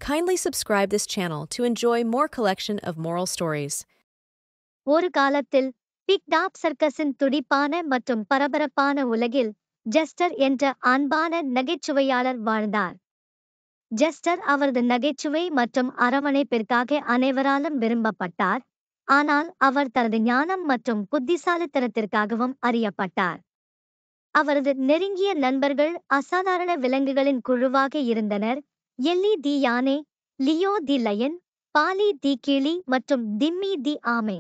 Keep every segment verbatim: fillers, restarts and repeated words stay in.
Kindly subscribe this channel to enjoy more collection of moral stories. ஒரு காலத்தில் big top சர்க்கஸின் துடிப்பான மற்றும் பரபரப்பான உலகில் ஜெஸ்டர் என்ற அன்பான நகைச்சுவையாளர் வாழ்ந்தார். ஜெஸ்டர் அவரது நகைச்சுவை மற்றும் அரவணைப்பிற்காக அனைவராலும் விரும்பப்பட்டார், ஆனால் அவர் தனது ஞானம் மற்றும் புத்திசாலித்தனத்திற்காகவும் அறியப்பட்டார். அவரது நெருங்கிய நண்பர்கள் அசாதாரண விலங்குகளின் குழுவாக இருந்தனர்: எல்லி தி யானை, Leo the lion, Polly the கிளி மற்றும் டிம்மி தி ஆமை.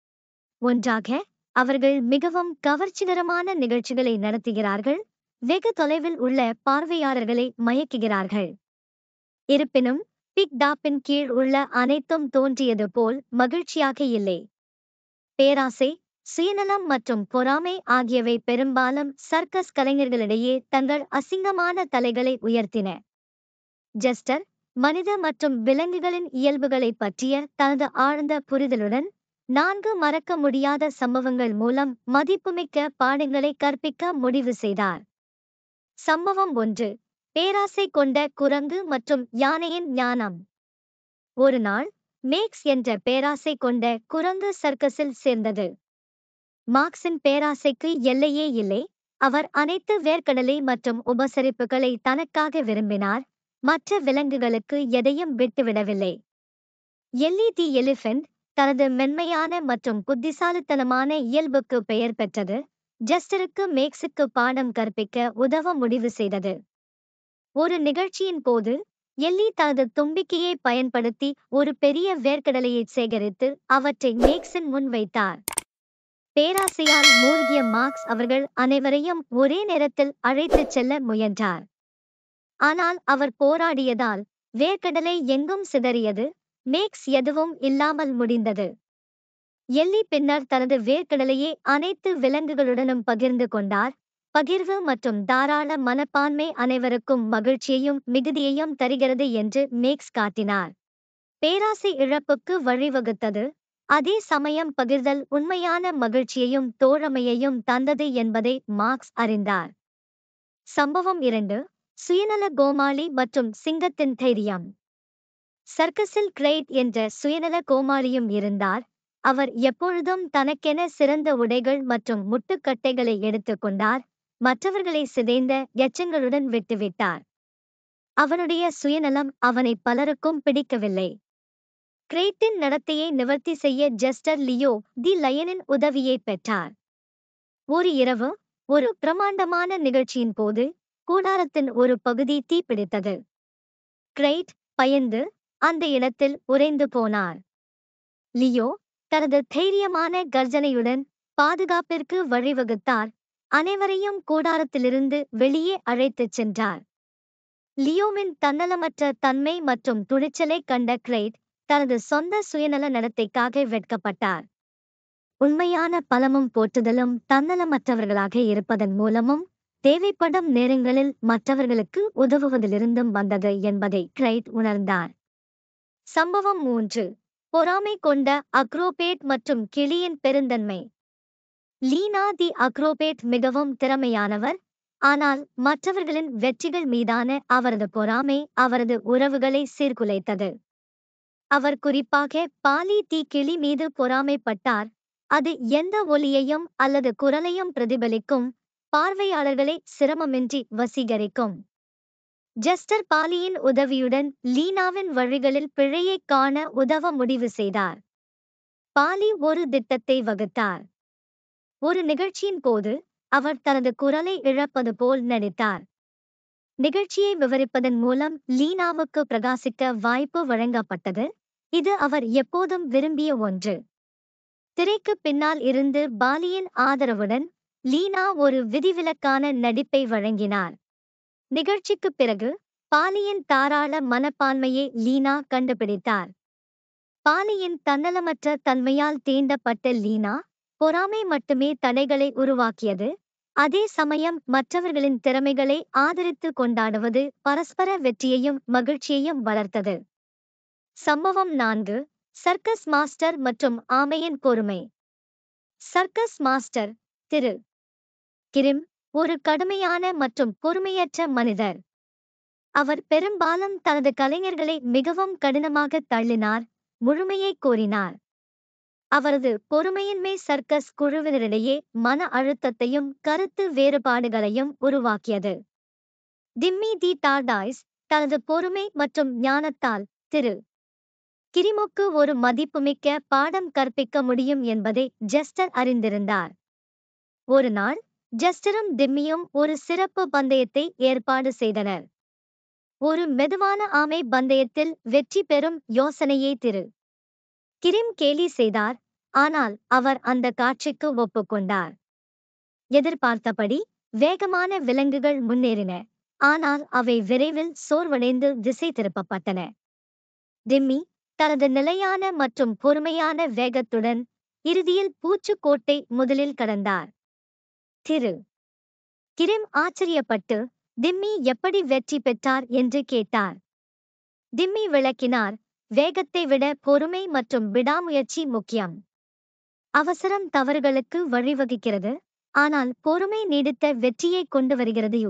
ஒன்றாக அவர்கள் மிகவும் கவர்ச்சிகரமான நிகழ்ச்சிகளை நடத்துகிறார்கள், வெகு தொலைவில் உள்ள பார்வையாளர்களை மயக்குகிறார்கள். இருப்பினும் பிக் டாப்பின் கீழ் உள்ள அனைத்தும் தோன்றியது போல் மகிழ்ச்சியாக இல்லை. பேராசை, சுயநலம் மற்றும் பொறாமை ஆகியவை பெரும்பாலும் சர்க்கஸ் கலைஞர்களிடையே தங்கள் அசிங்கமான தலைகளை உயர்த்தின. ஜெஸ்டர் மனித மற்றும் விலங்குகளின் இயல்புகளைப் பற்றிய தனது ஆழ்ந்த புரிதலுடன் நான்கு மறக்க முடியாத சம்பவங்கள் மூலம் மதிப்புமிக்க பாடங்களை கற்பிக்க முடிவு செய்தார். சம்பவம் ஒன்று: பேராசை கொண்ட குரங்கு மற்றும் யானையின் ஞானம். ஒரு நாள் மேக்ஸ் என்ற பேராசை கொண்ட குரங்கு சர்க்கஸில் சேர்ந்தது. மார்க்ஸின் பேராசைக்கு எல்லையே இல்லை. அவர் அனைத்து வேர்க்கடலை மற்றும் உபசரிப்புகளை தனக்காக விரும்பினார், மற்ற விலங்குகளுக்கு எதையும் விட்டுவிடவில்லை. எல்லி தி எலிஃபென்ட் தனது மென்மையான மற்றும் புத்திசாலித்தனமான இயல்புக்கு பெயர் பெற்றது, ஜெஸ்டருக்கு மேக்ஸுக்கு பாடம் கற்பிக்க உதவ முடிவு செய்தது. ஒரு நிகழ்ச்சியின் போது எல்லி தனது தும்பிக்கையை பயன்படுத்தி ஒரு பெரிய வேர்க்கடலையை சேகரித்து அவற்றை மேக்ஸின் முன் வைத்தார். பேராசையால் மூழ்கிய மார்க்ஸ் அவர்கள் அனைவரையும் ஒரே நேரத்தில் அழைத்துச் செல்ல முயன்றார். ஆனால் அவர் போராடியதால் வேர்க்கடலை எங்கும் சிதறியது, மேக்ஸ் எதுவும் இல்லாமல் முடிந்தது. எல்லி பின்னர் தனது வேர்க்கடலையை அனைத்து விலங்குகளுடனும் பகிர்ந்து கொண்டார். பகிர்வு மற்றும் தாராள மனப்பான்மை அனைவருக்கும் மகிழ்ச்சியையும் மிகுதியையும் தருகிறது என்று மேக்ஸ் காட்டினார். பேராசை இழப்புக்கு வழிவகுத்தது, அதே சமயம் பகிர்தல் உண்மையான மகிழ்ச்சியையும் தோழமையையும் தந்தது என்பதை மார்க்ஸ் அறிந்தார். சம்பவம் இரண்டு: சுயநல கோமாளி மற்றும் சிங்கத்தின் தைரியம். சர்க்கஸில் கிரைட் என்ற சுயநல கோமாளியும் இருந்தார். அவர் எப்பொழுதும் தனக்கென சிறந்த உடைகள் மற்றும் முட்டுக்கட்டைகளை எடுத்துக்கொண்டார், மற்றவர்களை சிதைந்த எச்சங்களுடன் விட்டுவிட்டார். அவனுடைய சுயநலம் அவனை பலருக்கும் பிடிக்கவில்லை. கிரைட்டின் நடத்தையை நிவர்த்தி செய்ய ஜெஸ்டர் லியோ தி லயனின் உதவியை பெற்றார். ஒரு இரவு ஒரு பிரமாண்டமான நிகழ்ச்சியின் போது கூடாரத்தின் ஒரு பகுதி தீப்பிடித்தது. கிரைட் பயந்து அந்த இடத்தில் உறைந்து போனார். லியோ தனது தைரியமான கர்ஜனையுடன் பாதுகாப்பிற்கு வழிவகுத்தார், அனைவரையும் கூடாரத்திலிருந்து வெளியே அழைத்துச் சென்றார். லியோவின் தன்னலமற்ற தன்மை மற்றும் துணிச்சலை கண்ட கிரைட் தனது சொந்த சுயநல நடத்தைக்காக வெட்கப்பட்டார். உண்மையான பலமும் போற்றுதலும் தன்னலமற்றவர்களாக இருப்பதன் மூலமும் தேவைப்படும் நேரங்களில் மற்றவர்களுக்கு உதவுவதிலிருந்தும் வந்தது என்பதை கிரைட் உணர்ந்தார். சம்பவம் மூன்று: பொறாமை கொண்ட அக்ரோபேட் மற்றும் கிளியின் பெருந்தன்மை. லீனா தி அக்ரோபேட் மிகவும் திறமையானவர், ஆனால் மற்றவர்களின் வெற்றிகள் மீதான அவரது பொறாமை அவரது உறவுகளை சீர்குலைத்தது. அவர் குறிப்பாக பாலி தி கிளி மீது பொறாமைப்பட்டார், அது எந்த ஒலியையும் அல்லது குரலையும் பிரதிபலிக்கும், பார்வையாளர்களை சிரமமின்றி வசீகரிக்கும். ஜெஸ்டர் பாலியின் உதவியுடன் லீனாவின் வழிகளில் பிழையைக் காண உதவ முடிவு செய்தார். பாலி ஒரு திட்டத்தை வகுத்தார். ஒரு நிகழ்ச்சியின் போது அவர் தனது குரலை இழப்பது போல் நடித்தார். நிகழ்ச்சியை விவரிப்பதன் மூலம் லீனாவுக்கு பிரகாசிக்க வாய்ப்பு வழங்கப்பட்டது, இது அவர் எப்போதும் விரும்பிய ஒன்று. திரைக்கு பின்னால் இருந்து பாலியின் ஆதரவுடன் லீனா ஒரு விதிவிலக்கான நடிப்பை வழங்கினார். நிகழ்ச்சிக்குப் பிறகு பாலியின் தாராள மனப்பான்மையை லீனா கண்டுபிடித்தார். பாலியின் தன்னலமற்ற தன்மையால் தீண்டப்பட்ட லீனா பொறாமை மட்டுமே தடைகளை உருவாக்கியது, அதே சமயம் மற்றவர்களின் திறமைகளை ஆதரித்து கொண்டாடுவது பரஸ்பர வெற்றியையும் மகிழ்ச்சியையும் வளர்த்தது. சம்பவம் நான்கு: சர்க்கஸ் மாஸ்டர் மற்றும் ஆமையின் பொறுமை. சர்க்கஸ் மாஸ்டர் திரு கிரிம் ஒரு கடுமையான மற்றும் பொறுமையற்ற மனிதர். அவர் பெரும்பாலும் தனது கலைஞர்களை மிகவும் கடினமாக தள்ளினார், முழுமையை கோரினார். அவரது பொறுமையின்மை சர்க்கஸ் குழுவினரிடையே மன அழுத்தத்தையும் கருத்து வேறுபாடுகளையும் உருவாக்கியது. டிம்மி தி டார்டாய்ஸ் தனது பொறுமை மற்றும் ஞானத்தால் திரு கிரிமுக்கு ஒரு மதிப்புமிக்க பாடம் கற்பிக்க முடியும் என்பதை ஜெஸ்டர் அறிந்திருந்தார். ஒரு நாள் ஜெஸ்டரும் டிம்மியும் ஒரு சிறப்பு பந்தயத்தை ஏற்பாடு செய்தனர். ஒரு மெதுவான ஆமை பந்தயத்தில் வெற்றி பெறும் யோசனையை திரு கிரிம் கேலி செய்தார், ஆனால் அவர் அந்த காட்சிக்கு ஒப்புக்கொண்டார். எதிர்பார்த்தபடி வேகமான விலங்குகள் முன்னேறின, ஆனால் அவை விரைவில் சோர்வடைந்து திசை திருப்பப்பட்டன. டிம்மி தனது நிலையான மற்றும் பொறுமையான வேகத்துடன் இறுதியில் பூச்சுக்கோட்டை முதலில் கடந்தார். திரு கிரிம் ஆச்சரியப்பட்டு டிம்மி எப்படி வெற்றி பெற்றார் என்று கேட்டார். டிம்மி விளக்கினார், வேகத்தை விட பொறுமை மற்றும் விடாமுயற்சி முக்கியம். அவசரம் தவறுகளுக்கு வழிவகுக்கிறது, ஆனால் பொறுமை நீடித்த வெற்றியை கொண்டு வருகிறது.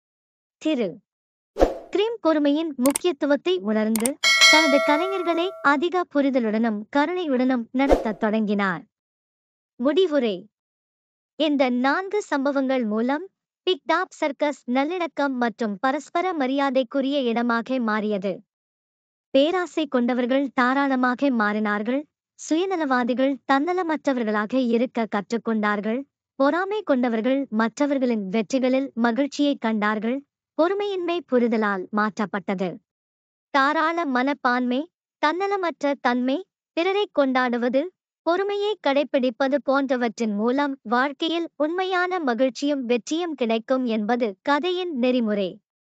திரு கிரிம் பொறுமையின் முக்கியத்துவத்தை உணர்ந்து தனது கலைஞர்களை அதிக புரிதலுடனும் கருணையுடனும் நடத்தத் தொடங்கினார். முடிவுரை: இந்த நான்கு சம்பவங்கள் மூலம் பிக் டாப் சர்க்கஸ் நல்லிணக்கம் மற்றும் பரஸ்பர மரியாதைக்குரிய இடமாக மாறியது. பேராசை கொண்டவர்கள் தாராளமாக மாறினார்கள், சுயநலவாதிகள் தன்னலமற்றவர்களாக இருக்க கற்றுக்கொண்டார்கள், பொறாமை கொண்டவர்கள் மற்றவர்களின் வெற்றிகளில் மகிழ்ச்சியை கண்டார்கள், பொறுமையின்மை புரிதலால் மாற்றப்பட்டது. தாராள மனப்பான்மை, தன்னலமற்ற தன்மை, பிறரை கொண்டாடுவது, பொறுமையை கடைப்பிடிப்பது போன்றவற்றின் மூலம் வாழ்க்கையில் உண்மையான மகிழ்ச்சியும் வெற்றியும் கிடைக்கும் என்பது கதையின் நெறிமுறை.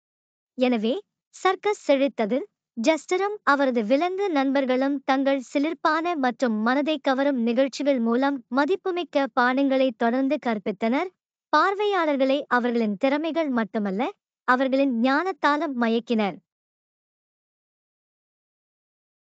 எனவே சர்க்கஸ் செழித்தது. ஜெஸ்டரும் அவரது விலங்கு நண்பர்களும் தங்கள் சிலிர்ப்பான மற்றும் மனதை கவரும் நிகழ்ச்சிகள் மூலம் மதிப்புமிக்க பாடங்களை தொடர்ந்து கற்பித்தனர். பார்வையாளர்களை அவர்களின் திறமைகள் மட்டுமல்ல, அவர்களின் ஞானத்தாலும் மயக்கினர்.